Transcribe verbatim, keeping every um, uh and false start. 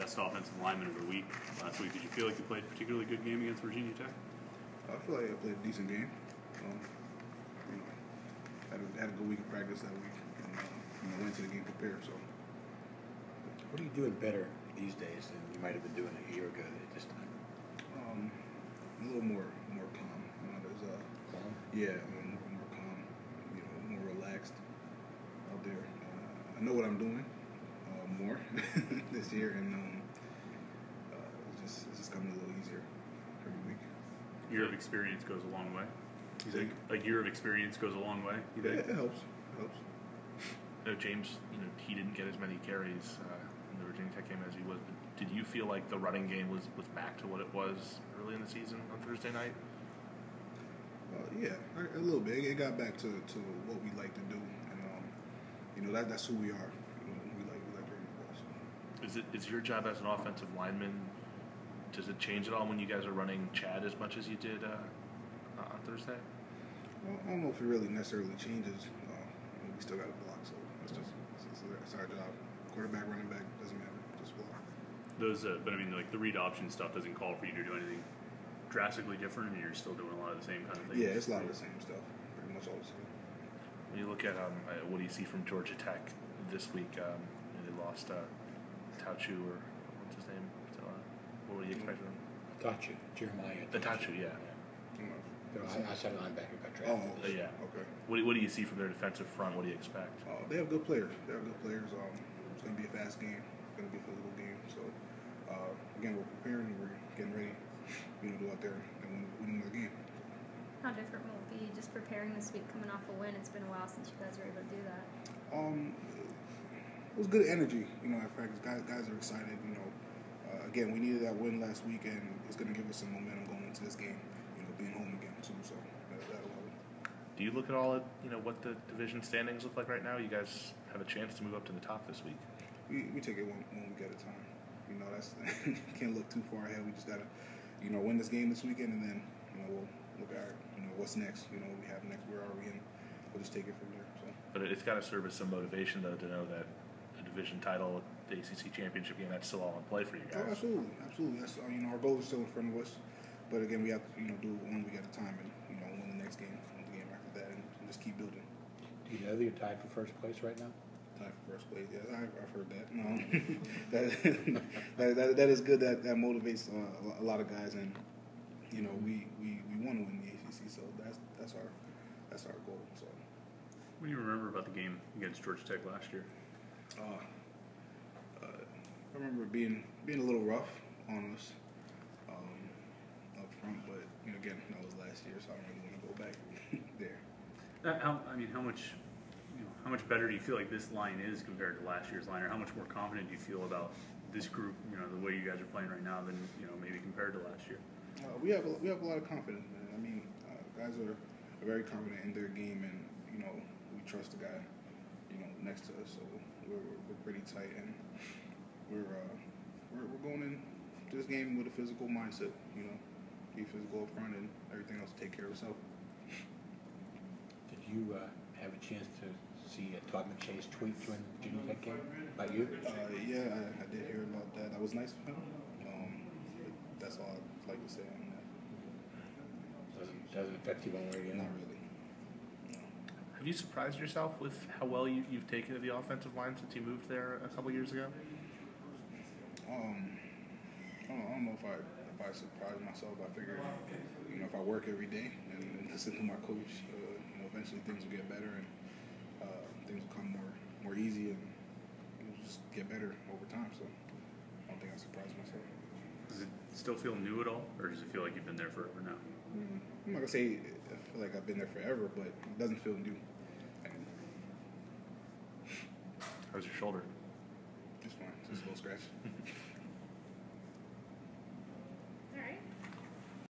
best offensive lineman of the week last week. Did you feel like you played a particularly good game against Virginia Tech? I feel like I played a decent game. Um, you know, had a, had a good week of practice that week, and uh, you know, went to the game prepared. So, what are you doing better these days than you might have been doing a year ago at this time? um, a little more more calm. You know, there's a Calm? yeah, a little more, more calm. You know, more relaxed out there. Uh, I know what I'm doing uh, more this year, and um, uh, it's just it's just coming a little easier every week. A year of experience goes a long way. You Say- think a year of experience goes a long way? You Yeah, think? it helps. It helps. Uh, James, you know, he didn't get as many carries uh, in the Virginia Tech game as he was. But did you feel like the running game was, was back to what it was early in the season on Thursday night? Uh, yeah, a, a little bit. It got back to, to what we like to do, and um, you know that that's who we are. You know, we like we like running the ball. So. Is it is your job as an offensive lineman? Does it change at all when you guys are running Chad as much as you did uh, uh, on Thursday? Well, I don't know if it really necessarily changes. Uh, you know, we still got to block, so it's just it's, it's, it's our job. Quarterback, running back, doesn't matter. Just block. Those, uh, but I mean, like the read option stuff doesn't call for you to do anything drastically different, and you're still doing a lot of the same kind of things. Yeah, it's a lot of the same stuff. Pretty much all the same. When you look at um, uh, what do you see from Georgia Tech this week? Um, they lost uh, Tauchu, or what's his name? So, uh, what would you expect from him? Tachu, Jeremiah. The Tauchu, yeah. You know. The outside linebacker got Oh, drafted. Uh, yeah. okay. What do, what do you see from their defensive front? What do you expect? Uh, they have good players. They have good players. Um, it's going to be a fast game. It's going to be a physical game. So, uh, again, we're preparing. We're getting ready. You know, to go out there and win, win another game. How different will it be just preparing this week, coming off a win? It's been a while since you guys were able to do that. Um, it was good energy. You know, at practice, guys, guys are excited. You know, uh, again, we needed that win last week, and it's going to give us some momentum going into this game. You know, being home again too. So that, that'll help. Do you look at all at you know what the division standings look like right now? You guys have a chance to move up to the top this week. We, we take it one, one week at a time. You know, that's you can't look too far ahead. We just gotta, you know, win this game this weekend, and then you know we'll look at you know what's next. You know what we have next. Where are we? And we'll just take it from there. So. But it's got to serve as some motivation, though, to know that a division title, the A C C championship game, that's still all in play for you Oh, guys. absolutely, absolutely. That's uh, you know our goal is still in front of us, but again we have to you know do it one week at a time, and you know win the next game, win the game after that, and, and just keep building. Do you know that you're tied for first place right now? Time for first place. Yes, I've, I've heard that. No, that, that, that that is good. That that motivates uh, a lot of guys, and you know we, we, we want to win the A C C, so that's that's our that's our goal. So. What do you remember about the game against Georgia Tech last year? Uh, uh, I remember it being being a little rough on us um, up front, but you know again that was last year, so I don't really want to go back there. Uh, how, I mean, how much, you know, how much better do you feel like this line is compared to last year's line, or how much more confident do you feel about this group? You know, the way you guys are playing right now than you know maybe compared to last year. Uh, we have a, we have a lot of confidence, man. I mean, uh, guys are, are very confident in their game, and you know we trust the guy, you know, next to us, so we're we're pretty tight, and we're uh, we're, we're going into this game with a physical mindset. You know, be physical up front, and everything else take care of itself. Did you uh, have a chance to see uh, Todd McShay's tweet during the Virginia Tech game about you? Uh, yeah, I, I did hear about that. That was nice of him. Um, but that's all I'd like to say on that. Doesn't doesn't affect you one way or the other? Not really. No. Have you surprised yourself with how well you, you've taken to the offensive line since you moved there a couple years ago? Um, I don't, I don't know if I if I surprise myself. I figured, you know, if I work every day and listen to my coach, uh, you know, eventually things will get better and uh, things will come more more easy and it'll just get better over time. So I don't think I surprised myself. Does it still feel new at all, or does it feel like you've been there forever now? Mm, I'm not gonna say I feel like I've been there forever, but it doesn't feel new. And How's your shoulder? it's fine. Just a little scratch.